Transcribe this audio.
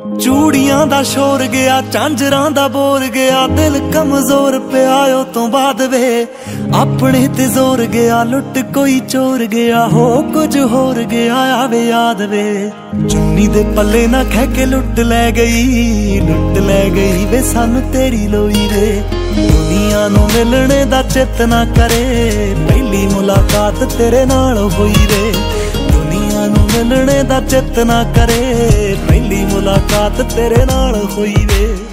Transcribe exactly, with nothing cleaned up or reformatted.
ਚੂੜੀਆਂ ਦਾ ਸ਼ੋਰ ਗਿਆ, ਝਾਂਜਰਾਂ ਦਾ ਬੋਰ ਗਿਆ, ਦਿਲ ਕਮਜ਼ੋਰ ਪਿਆ ਓ ਤੋਂ ਬਾਅਦ ਵੇ। ਆਪਣੇ ਤੇ ਜ਼ੋਰ ਗਿਆ, ਲੁੱਟ ਕੋਈ ਚੋਰ ਗਿਆ, ਹੋ ਕੁਝ ਹੋਰ ਗਿਆ ਆਵੇ ਯਾਦ ਵੇ। ਚੁੰਨੀ ਦੇ ਪੱਲੇ ਨਾ ਖਹਿ ਕੇ ਲੁੱਟ ਲੈ ਗਈ, ਲੁੱਟ ਲੈ ਗਈ ਵੇ ਸਾਨੂੰ ਤੇਰੀ ਲੋਈ ਵੇ। ਦੁਨੀਆ ਨੂੰ ਮਿਲਣੇ ਦਾ ਚਿੱਤ ਨਾ ਕਰੇ, ਪਹਿਲੀ ਮੁਲਾਕਾਤ ਤੇਰੇ ਨਾਲ ਹੋਈ ਵੇ। ਦੁਨੀਆ ਨੂੰ ਮਿਲਣੇ ਦਾ ਚਿੱਤ ਨਾ ਕਰੇ, ਪਹਿਲੀ ਮੁਲਾਕਾਤ ਤੇਰੇ ਨਾਲ ਹੋਈ ਵੇ।